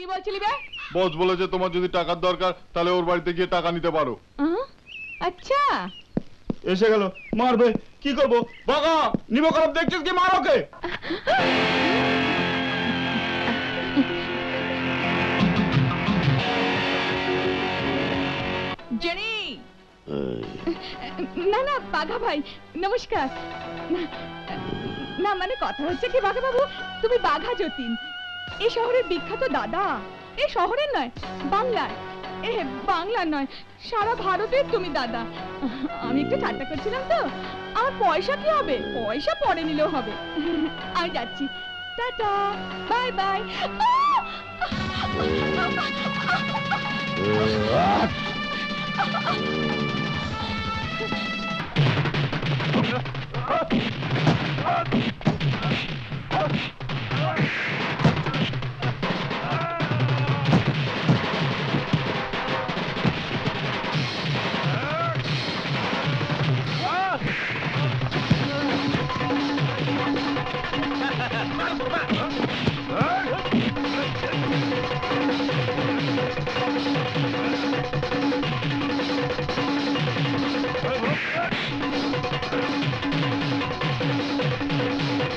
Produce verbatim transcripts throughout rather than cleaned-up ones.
কি বলছিলি বে? বস বলেছে তোমার যদি টাকার দরকার তাহলে ওর বাড়িতে গিয়ে টাকা নিতে পারো। আচ্ছা এসে গেল, মারবে কি করবো? বাবা নিব খারাপ দেখছিস কি, মার ওকে। জেনি না না বাঘা ভাই নমস্কার। না মানে কথা হচ্ছে কি বাঘা বাবু, তুমি বাঘা যতীন, এই শহরের বিখ্যাত দাদা। এই শহরের নয় বাংলার, এ বাংলার নয় সারা ভারতের তুমি দাদা। আমি একটু ঠাট্টা করছিলাম তো। আমার পয়সা কি হবে? পয়সা পরে নিলেও হবে। আমি যাচ্ছি, টাটা বাই বাই।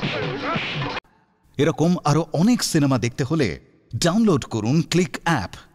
এরকম আরো অনেক সিনেমা দেখতে হলে ডাউনলোড করুন ক্লিক অ্যাপ।